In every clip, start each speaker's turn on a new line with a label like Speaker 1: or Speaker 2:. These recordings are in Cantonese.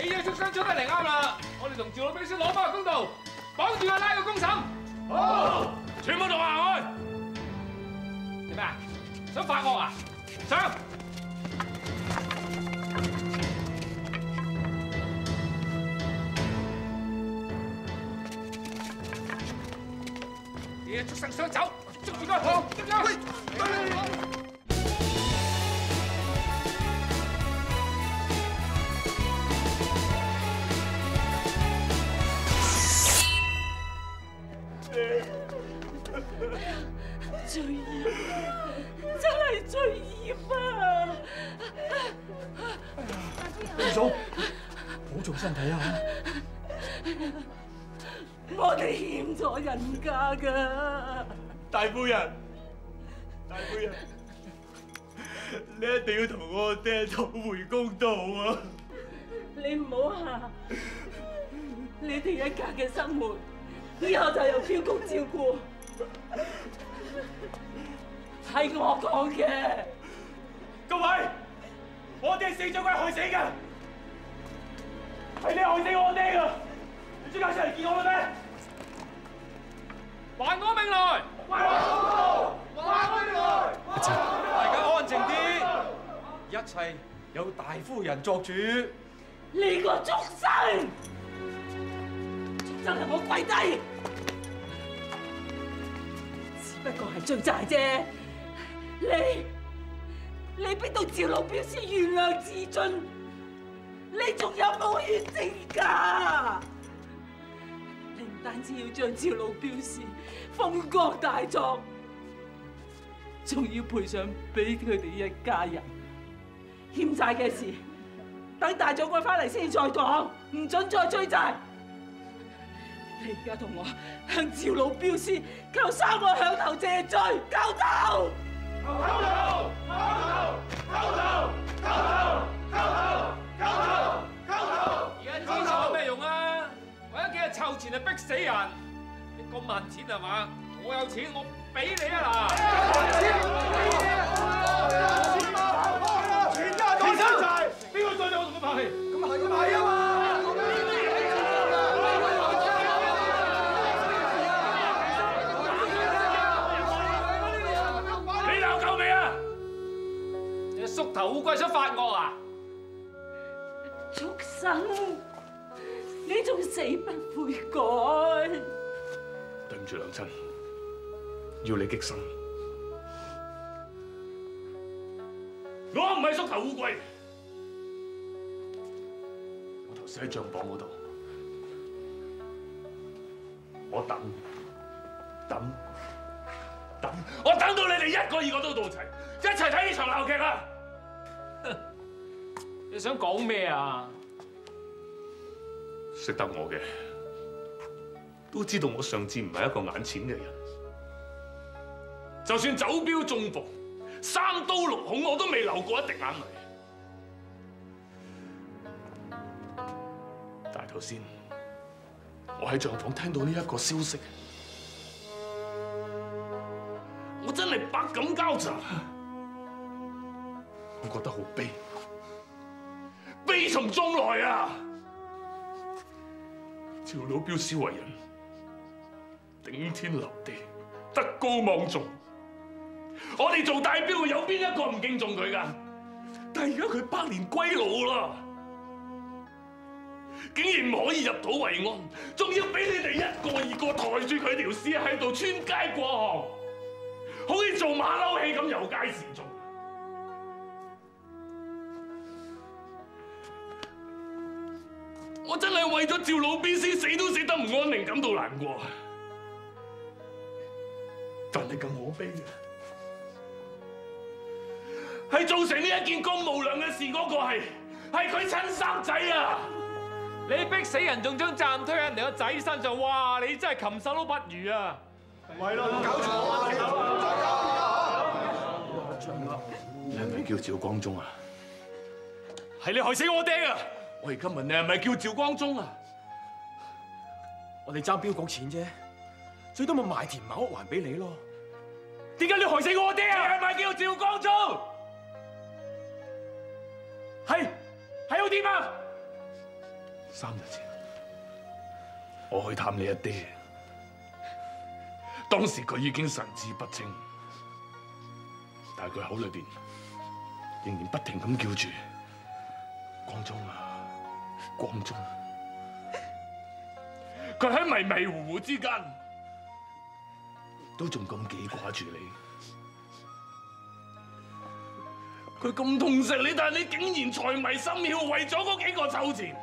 Speaker 1: 隻畜生出得嚟啱啦，我哋同趙老兵先攞翻個公道，綁住佢拉個公審。好，全部同行去。做咩啊？想發惡啊？上！你隻畜生想走，捉住佢！好，捉住佢！
Speaker 2: 罪孽，真係罪孽啊！
Speaker 3: 二嫂，保重身體啊！
Speaker 2: 我哋欠咗人家噶。
Speaker 3: 大夫人，大夫人，你一定要同我爹討回公道啊！
Speaker 2: 你唔好喊，你哋一家嘅生活以後就由飄公照顧。係我講嘅，
Speaker 3: 各位，我哋死咗佢係害死嘅，係你害死我爹噶！你即刻出嚟見我啦咩？
Speaker 1: 還我命來！
Speaker 3: 還我公道！還我命來！
Speaker 4: 大家安靜啲，一切有大夫人作主。
Speaker 2: 你個畜生！真係我跪低！只不過係追債啫。你邊度趙老表先原諒自盡？你仲有冇血性㗎？你唔單止要將趙老表示風光大作，仲要賠償俾佢哋一家人。欠債嘅事，等大將軍翻嚟先再講，唔准再追債。你而家同我向趙老表師求3個響頭謝罪，叩頭！叩頭！叩頭！叩頭！叩頭！叩頭！叩頭！叩頭！
Speaker 1: 而家支持有咩用啊？為咗幾日湊錢就逼死人，你咁恨錢係嘛？我有錢，我俾你啊嗱！
Speaker 3: 全家都生債，邊個對你我同佢拍戲？咁係啊嘛！
Speaker 1: 縮頭烏龜想發惡啊！
Speaker 2: 畜生，你仲死不悔改！
Speaker 3: 對唔住娘親，要你激心。我唔係縮頭烏龜，我頭先喺帳房嗰度，我等，我等到你哋一個二個都到齊，一齊睇呢場鬧劇啊！
Speaker 1: 你想講咩啊？
Speaker 3: 識得我嘅都知道我上次唔係一個眼淺嘅人，就算走標中伏、3刀6孔，我都未流過一滴眼淚。但係頭先我喺帳房聽到呢一個消息，我真係百感交集，我覺得好悲從中來啊！趙老表師為人頂天立地、德高望重，我哋做大標嘅有邊一個唔敬重佢㗎？但係而家佢百年歸老啦，竟然唔可以入土為安，仲要俾你哋一個二個抬住佢條屍喺度穿街過巷，好似做馬騮戲咁遊街示眾。我真係為咗趙老邊先死都死得唔安寧，感到難過。但係更可悲嘅係造成呢一件咁無良嘅事嗰個係佢親生仔啊！
Speaker 1: 你逼死人仲將責任推喺人哋個仔身上，哇！你真係禽獸都不如啊！
Speaker 3: 唔係咯，搞錯啊！你係咪叫趙光宗啊？係你害死我爹啊！我而家問你係咪叫趙光宗啊？
Speaker 5: 我哋爭標局錢啫，最多咪賣田賣屋還俾你咯。
Speaker 3: 點解你害死我爹啊？係咪叫趙光宗？係好點啊？ 3日前，我去探你阿爹，當時佢已經神志不清，但係佢口裏邊仍然不停咁叫住光宗啊，光宗。佢喺迷迷糊糊之間，都仲咁記掛住你。佢咁痛錫你，但係你竟然財迷心竅，為咗嗰幾個臭錢，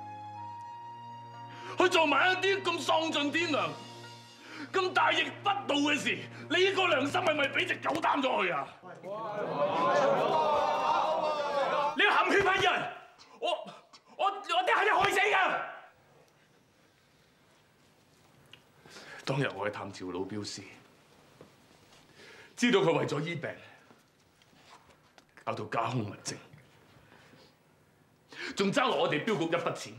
Speaker 3: 去做埋一啲咁喪盡天良、咁大逆不道嘅事，你呢個良心係咪俾隻狗擔咗去啊？你含血噴人，我哋係你害死㗎！當日我去探趙老標師，知道佢為咗醫病，搞到家凶物證，仲爭落我哋標局一筆錢。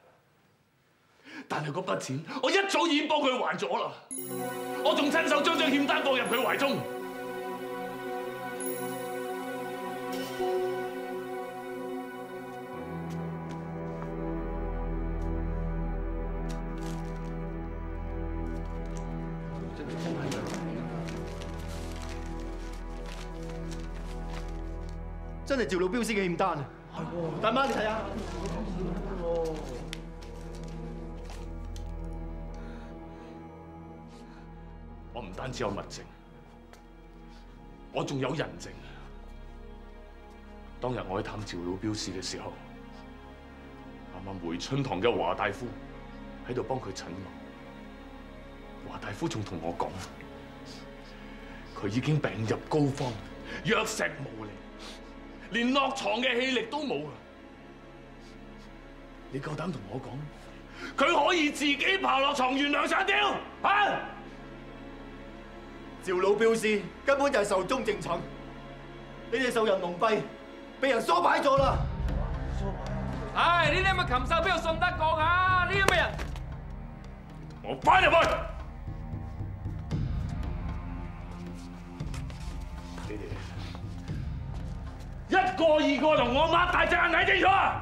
Speaker 3: 但係嗰筆錢，我一早已經幫佢還咗啦。我仲親手將欠單放入佢懷中。
Speaker 6: 真係趙老標師嘅欠單啊！係喎，大媽你睇下。
Speaker 3: 我唔單止有物證，我仲有人證。當日我去探趙老標師嘅時候，啱啱回春堂嘅華大夫喺度幫佢診療。華大夫仲同我講，佢已經病入膏肓，藥石無力。連落床嘅氣力都冇啊！你夠膽同我講，佢可以自己爬落床原諒上吊啊？
Speaker 6: 趙老標師根本就係壽終正寢，你哋受人蒙蔽，被人唆擺咗啦！
Speaker 1: 唉，呢啲咁嘅禽獸邊度信得過㗎？呢啲咁嘅人，
Speaker 3: 我翻入去！你哋一個二個同我擘大隻眼睇清楚啊！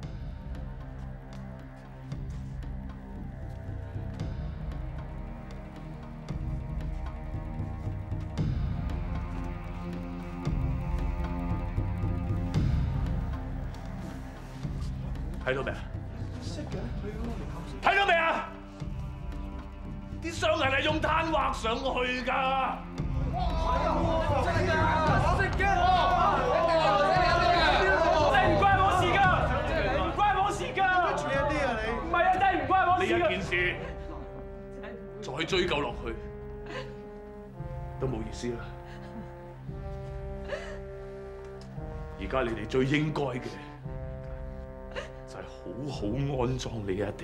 Speaker 3: 睇到未啊？識嘅，睇到未啊？啲傷痕係用炭畫上去㗎。真係㗎，識嘅。真唔關我事㗎，唔關我事㗎。處理一啲啊你？唔係啊，真係唔關我事㗎。呢一件事再追究落去都冇意思啦。而家你哋最應該嘅就係好好安葬你阿爹。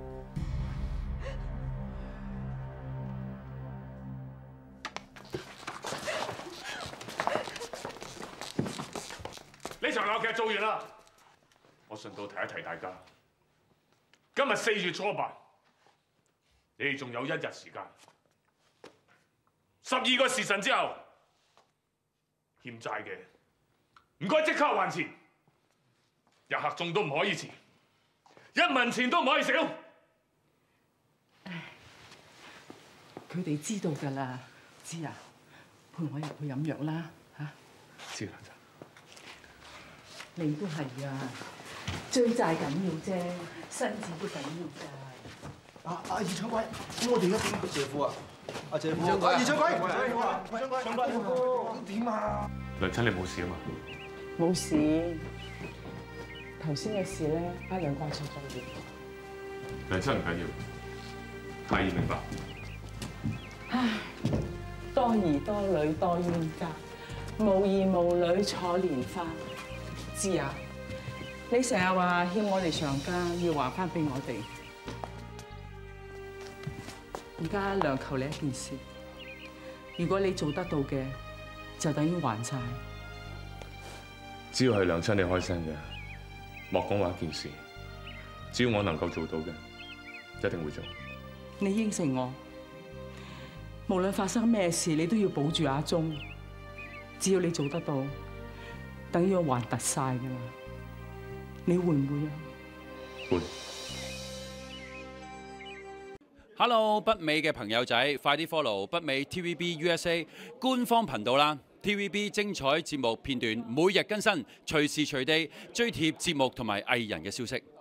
Speaker 3: 呢場鬧劇做完啦，我順道提一提大家，今日4月初8，你哋仲有1日時間，12個時辰之後，欠債嘅唔該即刻還錢，日客眾都唔可以遲，1文錢都唔可以少。
Speaker 2: 佢哋知道㗎啦，知啊，陪我入去飲藥啦嚇。
Speaker 3: 知啦。
Speaker 2: 你都係啊，追債緊要啫，身子都緊要㗎。
Speaker 6: 阿二掌櫃，咁我哋而家點？謝夫啊，阿謝夫，二掌櫃，掌櫃，咁點啊？
Speaker 3: 娘親你冇事啊嘛？
Speaker 2: 冇事，頭先嘅事咧，阿梁掛錯咗嘢。
Speaker 3: 娘親唔緊要，太醫明白。
Speaker 2: 唉，多兒多女多冤家，無兒無女坐蓮花。知啊，你成日話欠我哋上家，要還翻俾我哋。而家娘求你一件事，如果你做得到嘅，就等於還債。
Speaker 3: 只要係娘親你開聲嘅，莫講話一件事，只要我能夠做到嘅，一定會做。
Speaker 2: 你應承我，無論發生咩事，你都要保住阿忠。只要你做得到，等於我還突晒㗎啦。你會唔會啊？
Speaker 3: 會。
Speaker 7: Hello， 北美嘅朋友仔，快啲 follow 北美 TVB USA 官方頻道啦 ！TVB 精彩節目片段每日更新，隨時隨地追貼節目同埋藝人嘅消息。